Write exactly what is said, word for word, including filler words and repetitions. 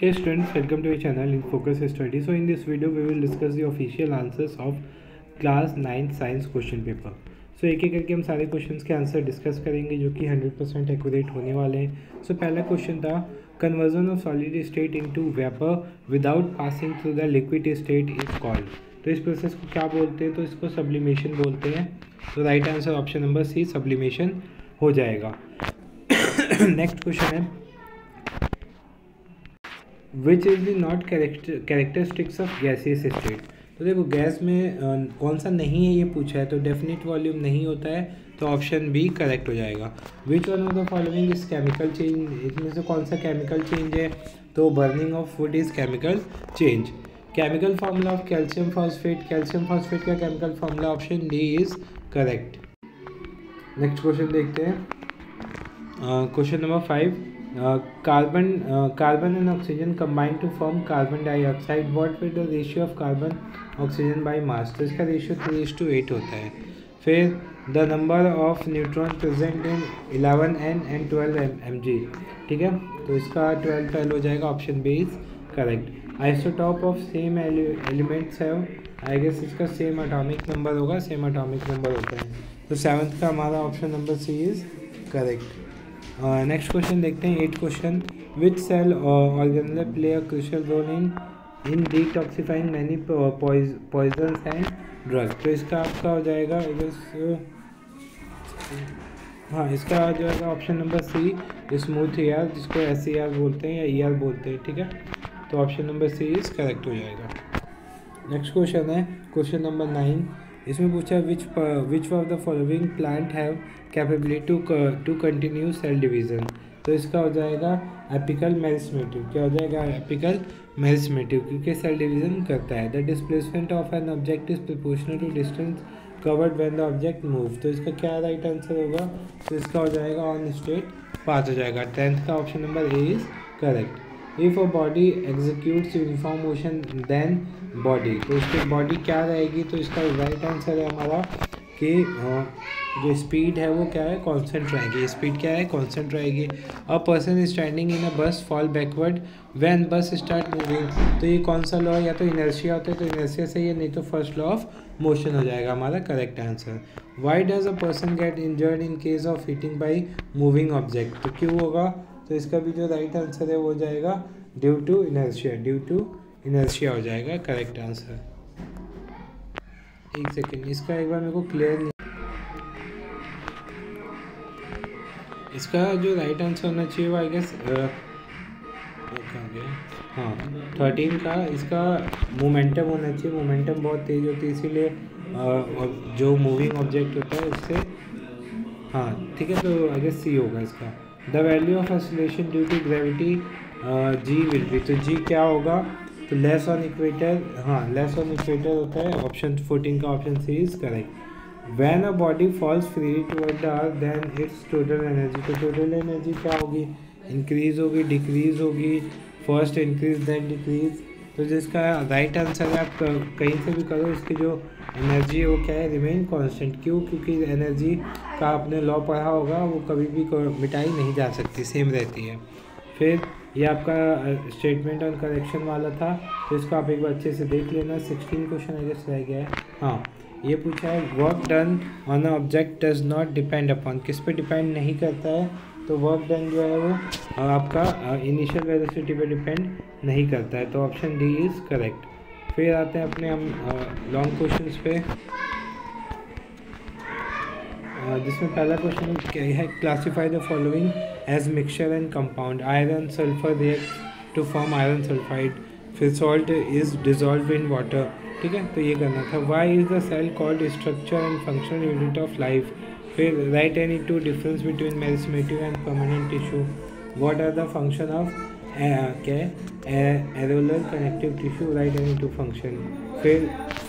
Hey students, welcome to our channel in Focus Study. So in this video we will discuss the official answers of class ninth science question paper. So एक एक करके हम सारे questions के answer discuss करेंगे जो कि hundred percent accurate होने वाले हैं. सो so, पहला क्वेश्चन था conversion of solid state into vapour without passing through the liquid state is called. तो इस प्रोसेस को क्या बोलते हैं? तो इसको सब्लिमेशन बोलते हैं. तो right answer option number C sublimation हो जाएगा. नेक्स्ट क्वेश्चन है which is the not characteristics of gaseous state. तो देखो गैस में आ, कौन सा नहीं है ये पूछा है, तो डेफिनेट वॉल्यूम नहीं होता है, तो ऑप्शन बी करेक्ट हो जाएगा. Which one of the following is chemical change. इसमें से कौन सा केमिकल चेंज है? तो burning of food is chemical change. Chemical formula of calcium phosphate. Calcium phosphate का chemical formula option D is correct. Next question देखते हैं. Question number five. Carbon carbon and oxygen combine to form carbon dioxide. What will the ratio of carbon oxygen by mass. तो इसका ratio three is to eight होता है. फिर the number of neutron present in eleven N and twelve M G. ठीक है, तो इसका twelve twelve हो जाएगा. Option B is correct. Isotope of same elements have. I guess इसका सेम एटॉमिक नंबर होगा. सेम एटॉमिक नंबर होता है. तो सेवन्थ का हमारा option number C is correct. Next question देखते हैं. Eight question. Which cell organelle play a crucial role in in detoxifying many poisons and drug. तो इसका आपका हो जाएगा हाँ इसका जो है option number C smooth E R, जिसको एस ए आर बोलते हैं या ई आर बोलते हैं. ठीक है, तो option number C is correct हो जाएगा. नेक्स्ट क्वेश्चन है क्वेश्चन नंबर नाइन. इसमें पूछा which which of the following plant have capability to to continue cell division. तो इसका हो जाएगा एपिकल मेरिस्मेटिव. क्या हो जाएगा? एपिकल मेरिस्मेटिव, क्योंकि सेल डिवीज़न करता है. The displacement of an object is proportional to distance covered when the object move. तो इसका क्या राइट आंसर होगा? तो इसका हो जाएगा ऑन स्ट्रेट पाथ हो जाएगा. टेंथ का option number A is correct. If a body executes uniform motion then body. तो इसकी बॉडी क्या रहेगी? तो इसका राइट आंसर है हमारा कि जो स्पीड है वो क्या है? कांस्टेंट रहेगी. स्पीड क्या है? कांस्टेंट रहेगी. A person standing in a bus fall backward when bus start moving. तो ये कौन सा लॉ है? या तो इनर्शिया होता है, तो इनर्शिया से ये, नहीं तो फर्स्ट लॉ ऑफ मोशन हो जाएगा हमारा correct answer. Why does a person get injured in case of hitting by moving object. तो क्यों होगा? तो इसका भी जो राइट आंसर है वो हो जाएगा due to inertia. Due to inertia हो जाएगा करेक्ट आंसर. एक सेकेंड, इसका एक बार मेरे को क्लियर नहीं. इसका जो राइट आंसर होना चाहिए वो आई गेस कहाँ गया. हाँ थर्टीन का इसका मोमेंटम होना चाहिए. मोमेंटम बहुत तेज़ होती है, इसीलिए जो मूविंग ऑब्जेक्ट होता है उससे. हाँ ठीक है, तो आई गेस सी होगा इसका. The value of oscillation due to gravity G will be. तो जी क्या होगा? तो लेस ऑन इक्वेटर. हाँ लेस ऑन इक्वेटर होता है. ऑप्शन फोर्टीन का option C is correct. When a body falls free toward the earth then its total energy. तो total energy क्या होगी? इंक्रीज होगी, डिक्रीज होगी. First increase then decrease. तो जिसका राइट आंसर है, आप कहीं से भी करो, इसकी जो एनर्जी है वो क्या है? Remain constant. क्यों? क्योंकि एनर्जी का आपने लॉ पढ़ा होगा, वो कभी भी मिटाई नहीं जा सकती, सेम रहती है. फिर ये आपका स्टेटमेंट ऑन करेक्शन वाला था, तो इसको आप एक बार अच्छे से देख लेना. सिक्सटीन क्वेश्चन आई गेस रह गया है. हाँ ये पूछा है work done on object does not depend upon. किस पे डिपेंड नहीं करता है? तो वर्क डन जो है वो आपका इनिशियल वेलोसिटी पे डिपेंड नहीं करता है. तो ऑप्शन डी इज़ करेक्ट. फिर आते हैं अपने हम लॉन्ग क्वेश्चंस पे, जिसमें पहला क्वेश्चन क्या है? Classify the following as mixture and compound. Iron sulphur react to form iron sulphide. फिर salt is dissolve in water. ठीक है, तो ये करना था. Why is the cell called structure and functional unit of life. फिर write any two difference between meristematic and permanent tissue. What are the function of क्या है areolar connective tissue. Write any two function. फिर